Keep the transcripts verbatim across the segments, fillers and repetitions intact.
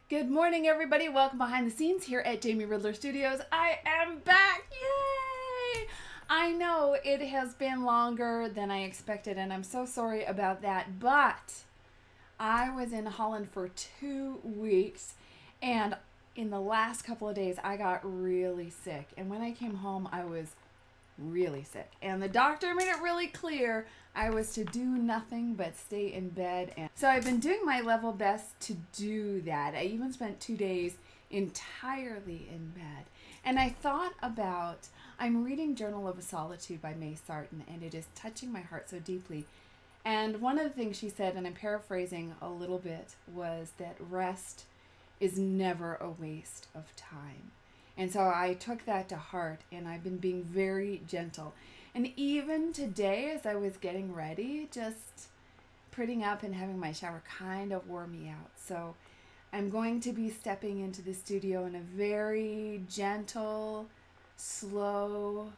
Good morning, everybody. Welcome behind the scenes here at Jamie Riddler Studios. I am back. Yay! I know it has been longer than I expected, and I'm so sorry about that, but I was in Holland for two weeks, and in the last couple of days, I got really sick. And when I came home, I was really sick. And the doctor made it really clear I was to do nothing but stay in bed. And so I've been doing my level best to do that. I even spent two days entirely in bed. And I thought about, I'm reading Journal of a Solitude by May Sarton, and it is touching my heart so deeply. And one of the things she said, and I'm paraphrasing a little bit, was that rest is never a waste of time. And so I took that to heart, and I've been being very gentle. And even today, as I was getting ready, just putting up and having my shower kind of wore me out. So I'm going to be stepping into the studio in a very gentle, slow,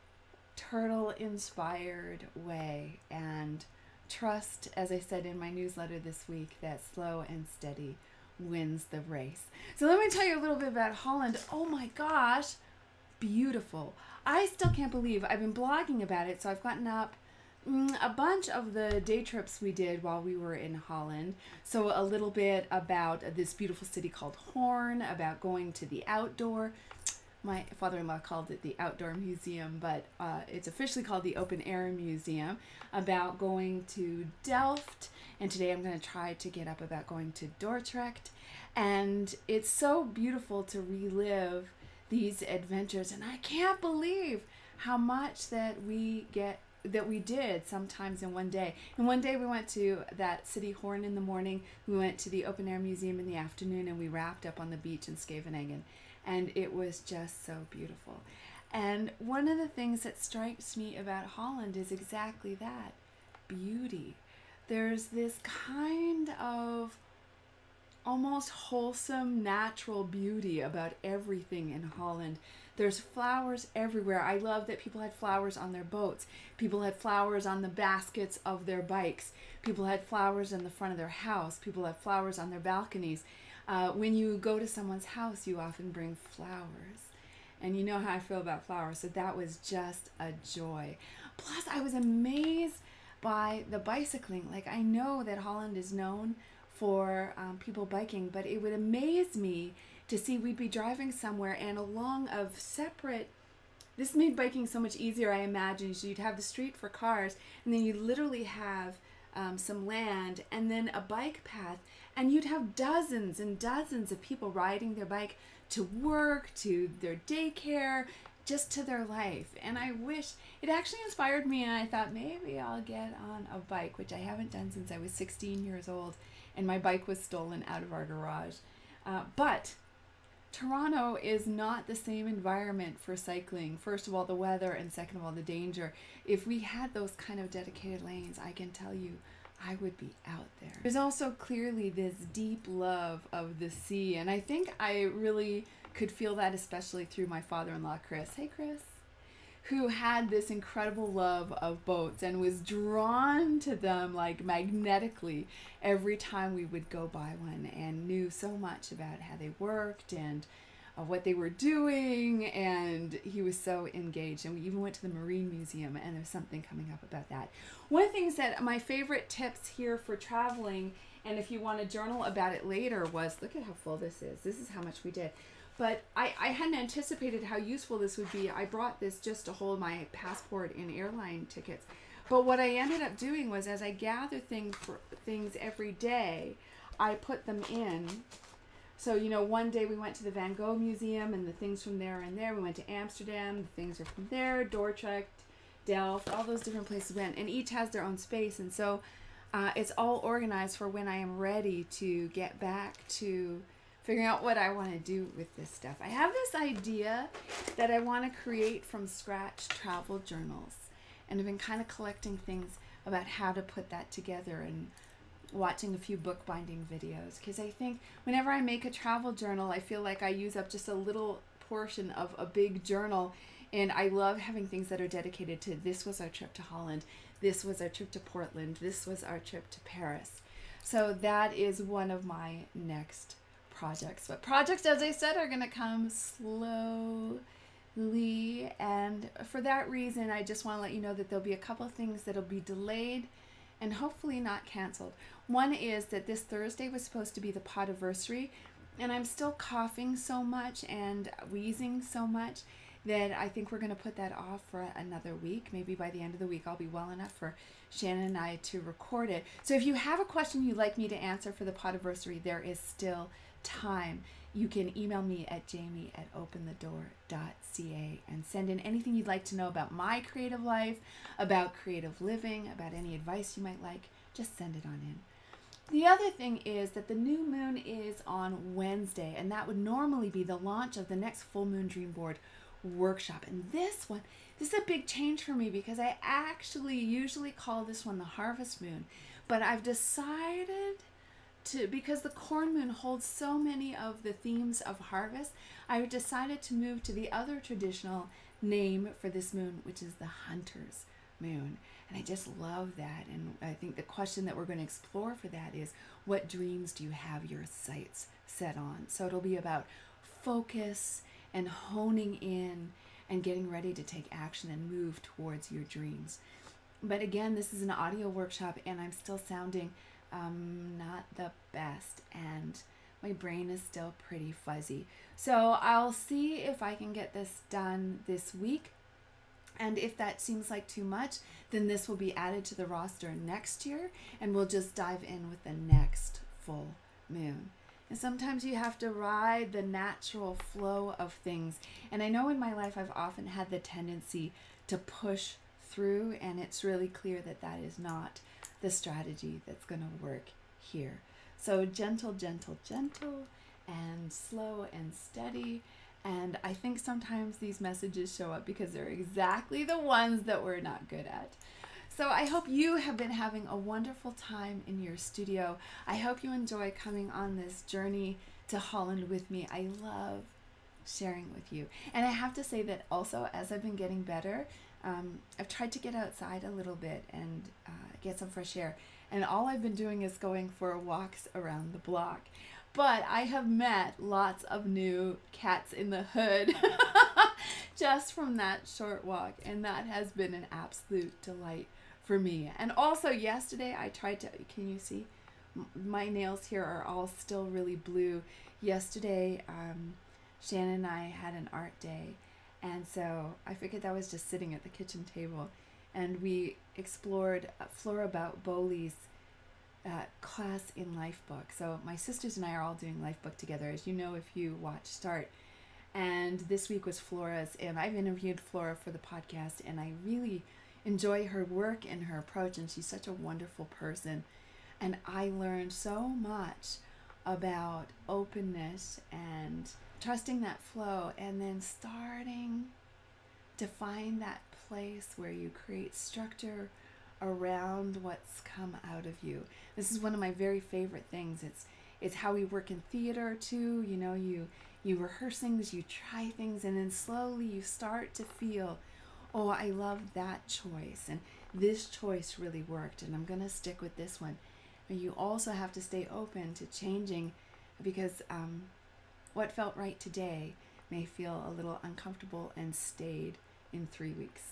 turtle-inspired way. And trust, as I said in my newsletter this week, that slow and steady wins the race. So let me tell you a little bit about Holland. Oh my gosh, beautiful. I still can't believe I've been blogging about it. So I've gotten up mm, a bunch of the day trips we did while we were in Holland. So a little bit about this beautiful city called Hoorn, about going to the outdoor. My father-in-law called it the Outdoor Museum, but uh, it's officially called the Open Air Museum, about going to Delft, and today I'm going to try to get up about going to Dordrecht. And it's so beautiful to relive these adventures, and I can't believe how much that we get that we did sometimes in one day. And one day we went to that city Hoorn in the morning, we went to the Open Air Museum in the afternoon, and we wrapped up on the beach in Scheveningen. And it was just so beautiful. And one of the things that strikes me about Holland is exactly that, beauty. There's this kind of almost wholesome, natural beauty about everything in Holland. There's flowers everywhere. I love that people had flowers on their boats. People had flowers on the baskets of their bikes. People had flowers in the front of their house. People had flowers on their balconies. Uh, when you go to someone's house, you often bring flowers. And you know how I feel about flowers, so that was just a joy. Plus, I was amazed by the bicycling. Like, I know that Holland is known for um, people biking, but it would amaze me to see we'd be driving somewhere and along of separate, this made biking so much easier, I imagine. So you'd have the street for cars, and then you literally have um, some land, and then a bike path, and you'd have dozens and dozens of people riding their bike to work, to their daycare, just to their life. And I wish, it actually inspired me, and I thought maybe I'll get on a bike, which I haven't done since I was sixteen years old, and my bike was stolen out of our garage. Uh, but Toronto is not the same environment for cycling. First of all, the weather, and second of all, the danger. If we had those kind of dedicated lanes, I can tell you, I would be out there. There's also clearly this deep love of the sea, and I think I really could feel that especially through my father-in-law, Chris. Hey, Chris. Who had this incredible love of boats and was drawn to them like magnetically every time we would go by one, and knew so much about how they worked and uh, what they were doing, and he was so engaged. And we even went to the Marine Museum, and there's something coming up about that. One of the things that my favorite tips here for traveling, and if you want to journal about it later, was, look at how full this is. This is how much we did. But I, I hadn't anticipated how useful this would be. I brought this just to hold my passport and airline tickets. But what I ended up doing was, as I gather thing for, things every day, I put them in. So, you know, one day we went to the Van Gogh Museum, and the things from there and there. We went to Amsterdam, the things are from there, Dordrecht, Delft, all those different places we went. And each has their own space. And so uh, it's all organized for when I am ready to get back to figuring out what I want to do with this stuff. I have this idea that I want to create from scratch travel journals, and I've been kind of collecting things about how to put that together, and watching a few bookbinding videos, because I think whenever I make a travel journal, I feel like I use up just a little portion of a big journal, and I love having things that are dedicated to, this was our trip to Holland, this was our trip to Portland, this was our trip to Paris. So that is one of my next projects. But projects, as I said, are going to come slowly. And for that reason, I just want to let you know that there'll be a couple of things that'll be delayed and hopefully not canceled. One is that this Thursday was supposed to be the podiversary, and I'm still coughing so much and wheezing so much that I think we're going to put that off for another week. Maybe by the end of the week I'll be well enough for Shannon and I to record it. So if you have a question you'd like me to answer for the podiversary, there is still time. You can email me at jamie at open the door dot c a and send in anything you'd like to know about my creative life, about creative living, about any advice you might like. Just send it on in. The other thing is that the new moon is on Wednesday, and that would normally be the launch of the next Full Moon Dream Board workshop. And this one, this is a big change for me because I actually usually call this one the Harvest Moon, but I've decided to, because the corn moon holds so many of the themes of harvest, I've decided to move to the other traditional name for this moon, which is the Hunter's Moon. And I just love that. And I think the question that we're going to explore for that is, what dreams do you have your sights set on? So it'll be about focus and honing in and getting ready to take action and move towards your dreams. But again, this is an audio workshop, and I'm still sounding um, not the best, and my brain is still pretty fuzzy. So I'll see if I can get this done this week. And if that seems like too much, then this will be added to the roster next year, and we'll just dive in with the next full moon. And sometimes you have to ride the natural flow of things. And I know in my life I've often had the tendency to push through, and it's really clear that that is not the strategy that's going to work here. So gentle, gentle, gentle, and slow and steady. And I think sometimes these messages show up because they're exactly the ones that we're not good at. So I hope you have been having a wonderful time in your studio. I hope you enjoy coming on this journey to Holland with me. I love sharing with you. And I have to say that also, as I've been getting better, um, I've tried to get outside a little bit and uh, get some fresh air. And all I've been doing is going for walks around the block. But I have met lots of new cats in the hood just from that short walk. And that has been an absolute delight for me. And also yesterday I tried to, can you see? My nails here are all still really blue. Yesterday, um, Shannon and I had an art day. And so I figured that was just sitting at the kitchen table. And we explored Flora Bowley's Uh, class in Life Book. So my sisters and I are all doing Life Book together, as you know if you watch Start. And this week was Flora's, and I've interviewed Flora for the podcast, and I really enjoy her work and her approach, and she's such a wonderful person. And I learned so much about openness and trusting that flow, and then starting to find that place where you create structure around what's come out of you. This is one of my very favorite things. It's it's how we work in theater too. You know, you you rehearse things, you try things, and then slowly you start to feel, oh, I love that choice, and this choice really worked, and I'm gonna stick with this one. And you also have to stay open to changing, because um, what felt right today may feel a little uncomfortable and stayed in three weeks.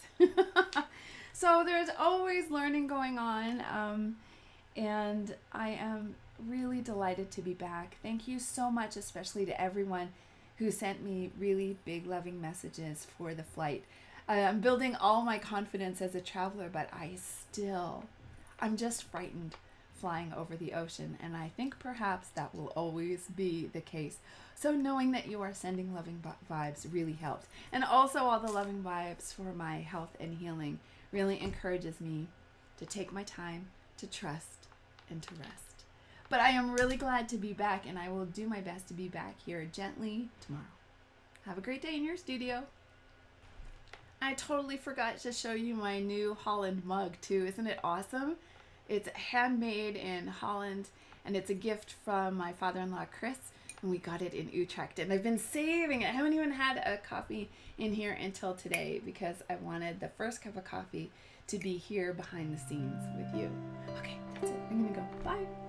So there's always learning going on, um, and I am really delighted to be back. Thank you so much, especially to everyone who sent me really big loving messages for the flight. Uh, I'm building all my confidence as a traveler, but I still, I'm just frightened flying over the ocean, and I think perhaps that will always be the case. So knowing that you are sending loving vibes really helped. And also all the loving vibes for my health and healing really encourages me to take my time, to trust, and to rest. But I am really glad to be back, and I will do my best to be back here gently tomorrow. Have a great day in your studio. I totally forgot to show you my new Holland mug too. Isn't it awesome? It's handmade in Holland, and it's a gift from my father-in-law Chris, and we got it in Utrecht, and I've been saving it. I haven't even had a coffee in here until today because I wanted the first cup of coffee to be here behind the scenes with you. Okay, that's it. I'm gonna go. Bye.